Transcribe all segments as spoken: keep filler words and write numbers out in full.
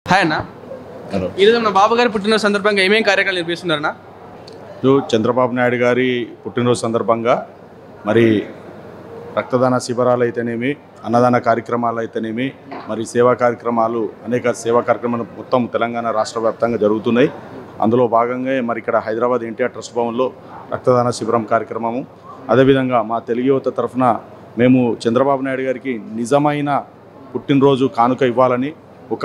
Hi అన్న. Hello. ఈరోజు మన బాబు గారి పుట్టినరోజు సందర్భంగా ఏమేమి కార్యక్రమాలు నిర్వహిస్తున్నారన్నా? చంద్రబాబు నాయుడు గారి పుట్టినరోజు సందర్భంగా మరి రక్తదాన శిబిరాలు అయితేనేమి, అన్నదాన కార్యక్రమాలు అయితేనేమి, మరి సేవా కార్యక్రమాలు అనేక సేవా కార్యక్రమాలు మొత్తం తెలంగాణ రాష్ట్ర వ్యాప్తంగా జరుగుతున్నాయి. అందులో భాగంగా మరి ఇక్కడ హైదరాబాద్ ఎన్టీఆర్ ట్రస్ట్ భవన్లో రక్తదాన శిబిరం కార్యక్రమము, అదేవిధంగా మా తెలుగు యువత తరఫున మేము చంద్రబాబు నాయుడు గారికి నిజమైన పుట్టినరోజు కానుక ఇవ్వాలని ఒక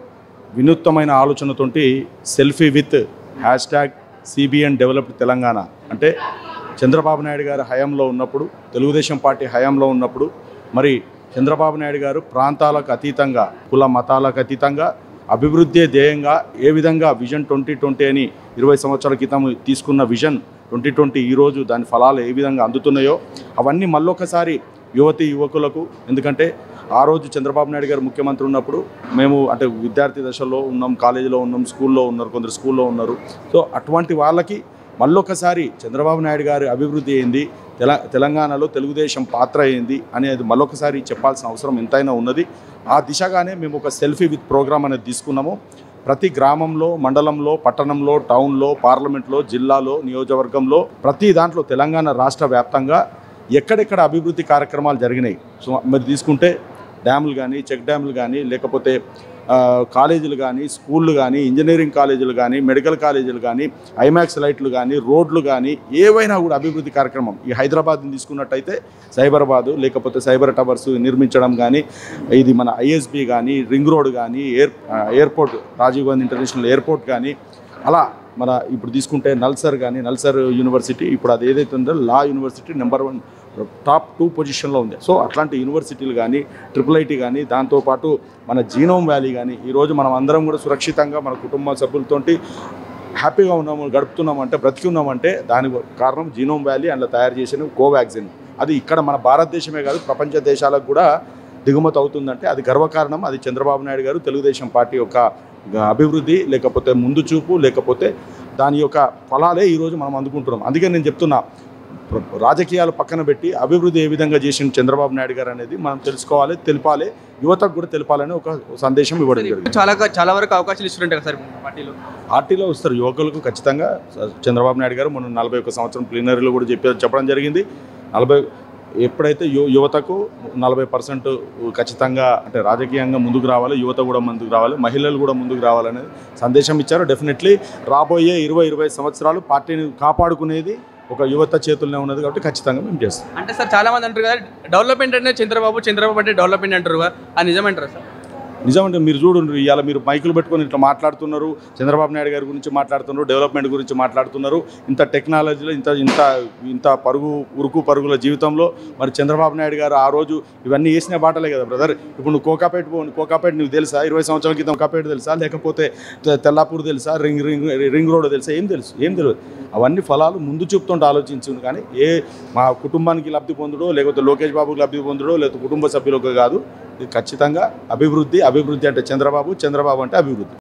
వినూత్నమైన ఆలోచనతోటి selfie with hashtag CBN developed Telangana, అంటే చంద్రబాబు నాయుడు గారు హయాంలో ఉన్నప్పుడు, తెలుగుదేశం పార్టీ హయాంలో ఉన్నప్పుడు మరి చంద్రబాబు నాయుడు గారు ప్రాంతాలకు అతీతంగా, కుల మతాలకు అతీతంగా అభివృద్ధి ధ్యేయంగా ఏ విధంగా విజన్ ట్వంటీ ట్వంటీ అని ఇరవై సంవత్సరాల క్రితం తీసుకున్న విజన్ ట్వంటీ ట్వంటీ ఈరోజు దాని ఫలాలు ఏ విధంగా అందుతున్నాయో అవన్నీ మళ్ళొకసారి యువతి యువకులకు, ఎందుకంటే ఆ రోజు చంద్రబాబు నాయుడు గారు ముఖ్యమంత్రి ఉన్నప్పుడు మేము అంటే విద్యార్థి దశలో ఉన్నాం, కాలేజీలో ఉన్నాం, స్కూల్లో ఉన్నారు, కొందరు స్కూల్లో ఉన్నారు. సో అటువంటి వాళ్ళకి మళ్ళొకసారి చంద్రబాబు నాయుడు గారి అభివృద్ధి ఏంది, తెల తెలంగాణలో తెలుగుదేశం పాత్ర ఏంది అనేది మళ్ళొకసారి చెప్పాల్సిన అవసరం ఎంతైనా ఉన్నది. ఆ దిశగానే మేము ఒక సెల్ఫీ విత్ ప్రోగ్రామ్ అనేది తీసుకున్నాము. ప్రతి గ్రామంలో, మండలంలో, పట్టణంలో, టౌన్లో, పార్లమెంట్లో, జిల్లాలో, నియోజకవర్గంలో, ప్రతి దాంట్లో తెలంగాణ రాష్ట్ర వ్యాప్తంగా ఎక్కడెక్కడ అభివృద్ధి కార్యక్రమాలు జరిగినాయి. సో మరి తీసుకుంటే డ్యాములు కానీ, చెక్ డ్యాములు కానీ, లేకపోతే కాలేజీలు కానీ, స్కూళ్ళు కానీ, ఇంజనీరింగ్ కాలేజీలు కానీ, మెడికల్ కాలేజీలు కానీ, ఐమాక్స్ లైట్లు కానీ, రోడ్లు కానీ, ఏవైనా కూడా అభివృద్ధి కార్యక్రమం ఈ హైదరాబాద్ని తీసుకున్నట్టయితే సైబరాబాదు లేకపోతే సైబర్ టవర్స్ నిర్మించడం కానీ, ఇది మన ఐఎస్బి కానీ, రింగ్ రోడ్ కానీ, air airport Rajiv Gandhi international airport కానీ, అలా మన ఇప్పుడు తీసుకుంటే నల్సర్ కానీ, నల్సర్ యూనివర్సిటీ ఇప్పుడు అది ఏదైతే ఉందో law university number one top two పొజిషన్లో ఉంది. సో అట్లాంటి యూనివర్సిటీలు కానీ, ట్రిపుల్ ఐటీ కానీ, దాంతోపాటు మన జీనోమ్ వ్యాలీ కానీ, ఈరోజు మనం అందరం కూడా సురక్షితంగా మన కుటుంబ సభ్యులతోటి హ్యాపీగా ఉన్నాము, గడుపుతున్నామంటే, బ్రతికి ఉన్నామంటే దానికి కారణం జీనోమ్ వ్యాలీ అందులో తయారు చేసిన కోవాక్సిన్. అది ఇక్కడ మన భారతదేశమే కాదు ప్రపంచ దేశాలకు కూడా దిగుమతి అవుతుందంటే అది గర్వకారణం. అది చంద్రబాబు నాయుడు గారు తెలుగుదేశం పార్టీ యొక్క అభివృద్ధి, లేకపోతే ముందు చూపు, లేకపోతే దాని యొక్క ఫలాలే ఈరోజు మనం అందుకుంటున్నాం. అందుకే నేను చెప్తున్నా, రాజకీయాలు పక్కన పెట్టి అభివృద్ధి ఏ విధంగా చేసిన చంద్రబాబు నాయుడు గారు అనేది మనం తెలుసుకోవాలి, తెలిపాలి, యువతకు కూడా తెలిపాలని ఒక సందేశం ఇవ్వడం జరిగింది. చాలా చాలా వరకు అవకాశాలు ఇస్తుంటాయి సార్ పార్టీలో. పార్టీలో వస్తారు యువకులకు ఖచ్చితంగా. చంద్రబాబు నాయుడు గారు మొన్న నలభై ఒక్క సంవత్సరం ప్లీనరీలో కూడా చెప్పి చెప్పడం జరిగింది. నలభై ఎప్పుడైతే యు యువతకు నలభై పర్సెంట్ ఖచ్చితంగా అంటే రాజకీయంగా ముందుకు రావాలి, యువత కూడా ముందుకు రావాలి, మహిళలు కూడా ముందుకు రావాలనేది సందేశం ఇచ్చారు. డెఫినెట్లీ రాబోయే ఇరవై ఇరవై సంవత్సరాలు పార్టీని కాపాడుకునేది ఒక యువత చేతుల్లోనే ఉన్నది కాబట్టి ఖచ్చితంగా మేము చేస్తాం. అంటే సార్ చాలా మంది అంటారు కదా డెవలప్మెంట్ అంటే చంద్రబాబు, చంద్రబాబు అంటే డెవలప్మెంట్ అంటారు, అది నిజమంటారా సార్? నిజమంటే మీరు చూడండి, ఇవాళ మీరు మైకులు పెట్టుకొని ఇట్లా మాట్లాడుతున్నారు, చంద్రబాబు నాయుడు గారి గురించి మాట్లాడుతున్నారు, డెవలప్మెంట్ గురించి మాట్లాడుతున్నారు. ఇంత టెక్నాలజీలో ఇంత ఇంత ఇంత పరుగు ఉరుకు పరుగుల జీవితంలో మరి చంద్రబాబు నాయుడు గారు ఆ రోజు ఇవన్నీ వేసిన బాటలే కదా బ్రదర్. ఇప్పుడు నువ్వు కోకాపేట పోను, కోకాపేట నువ్వు తెలుసా? ఇరవై సంవత్సరాల క్రితం కోకాపేట తెలుసా? లేకపోతే తెల్లాపూర్ తెలుసా? రింగ్ రింగ్ రింగ్ రోడ్ తెలుసా? ఏం తెలుసు? ఏం తెలియదు. అవన్నీ ఫలాలు ముందు చూపుతుంటే ఆలోచించింది. కానీ ఏ మా కుటుంబానికి లబ్ధి పొందడో, లేకపోతే లోకేష్ బాబుకి లబ్ధి పొందడో, లేకపోతే కుటుంబ సభ్యులకు కాదు. ఇది ఖచ్చితంగా అభివృద్ధి. అభివృద్ధి అంటే చంద్రబాబు, చంద్రబాబు అంటే అభివృద్ధి.